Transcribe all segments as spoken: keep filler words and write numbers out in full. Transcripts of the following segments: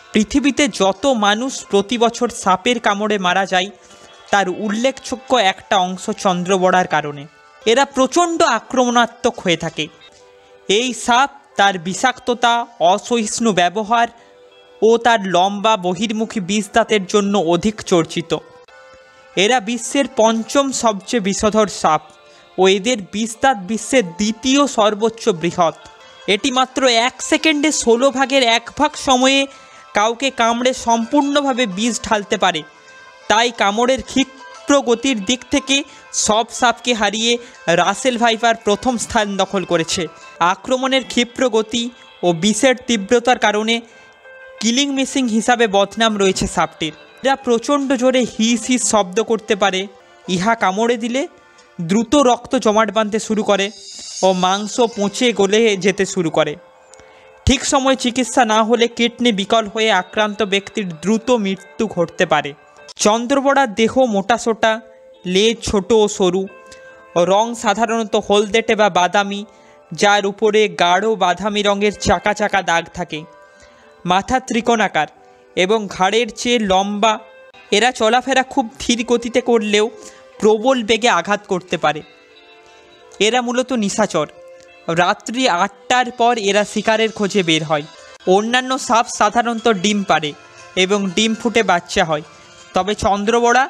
পৃথিবীতে যত মানুষ প্রতি বছর সাপের কামড়ে মারা যায় তার উল্লেখযোগ্য একটা অংশ চন্দ্রবড়ার কারণে। এরা প্রচণ্ড আক্রমণাত্মক হয়ে থাকে। এই সাপ তার বিষাক্ততা, অসহিষ্ণু ব্যবহার ও তার লম্বা বহির্মুখী বিষ দাঁতের জন্য অধিক চর্চিত। এরা বিশ্বের পঞ্চম সবচেয়ে বিষধর সাপ ও এদের বিষ দাঁত বিশ্বের দ্বিতীয় সর্বোচ্চ বৃহৎ। এটি মাত্র এক সেকেন্ডে ষোলো ভাগের এক ভাগ সময়ে কাউকে কামড়ে সম্পূর্ণভাবে বিষ ঢালতে পারে। তাই কামড়ের ক্ষিপ্র গতির দিক থেকে সব সাপকে হারিয়ে রাসেল ভাইপার প্রথম স্থান দখল করেছে। আক্রমণের ক্ষিপ্র গতি ও বিষের তীব্রতার কারণে কিলিং মেশিন হিসাবে বদনাম রয়েছে সাপটির। এরা প্রচণ্ড জোরে হিস হিস শব্দ করতে পারে। ইহা কামড়ে দিলে দ্রুত রক্ত জমাট বাঁধতে শুরু করে ও মাংস পচে গলে যেতে শুরু করে। ঠিক সময়ে চিকিৎসা না হলে কিডনি বিকল হয়ে আক্রান্ত ব্যক্তির দ্রুত মৃত্যু ঘটতে পারে। চন্দ্রবড়ার দেহ মোটাসোটা, লেজ ছোট ও সরু, রং সাধারণত হলদেটে বা বাদামি, যার উপরে গাঢ় বাদামি রঙের চাকা চাকা দাগ থাকে। মাথা ত্রিকোণাকার এবং ঘাড়ের চেয়ে লম্বা। এরা চলাফেরা খুব ধীর গতিতে করলেও প্রবল বেগে আঘাত করতে পারে। এরা মূলত নিশাচর। রাত্রি আটটার পর এরা শিকারের খোঁজে বের হয়। অন্যান্য সাপ সাধারণত ডিম পাড়ে এবং ডিম ফুটে বাচ্চা হয়, তবে চন্দ্রবড়া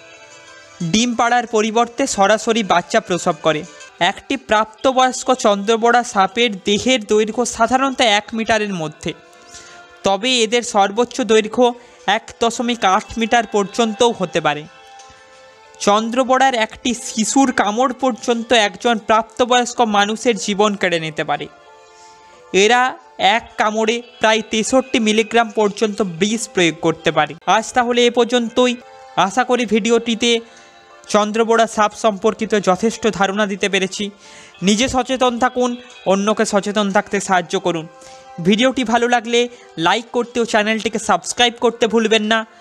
ডিম পাড়ার পরিবর্তে সরাসরি বাচ্চা প্রসব করে। একটি প্রাপ্তবয়স্ক চন্দ্রবড়া সাপের দেহের দৈর্ঘ্য সাধারণত এক মিটারের মধ্যে, তবে এদের সর্বোচ্চ দৈর্ঘ্য এক দশমিক আট মিটার পর্যন্তও হতে পারে। চন্দ্রবড়ার একটি শিশুর কামড় পর্যন্ত একজন প্রাপ্তবয়স্ক মানুষের জীবন কেড়ে নিতে পারে। এরা এক কামড়ে প্রায় তেষট্টি মিলিগ্রাম পর্যন্ত বিষ প্রয়োগ করতে পারে। আজ তাহলে এ পর্যন্তই। আশা করি ভিডিওটিতে চন্দ্রবড়া সাপ সম্পর্কিত যথেষ্ট ধারণা দিতে পেরেছি। নিজে সচেতন থাকুন, অন্যকে সচেতন থাকতে সাহায্য করুন। ভিডিওটি ভালো লাগলে লাইক করতে ও চ্যানেলটিকে সাবস্ক্রাইব করতে ভুলবেন না।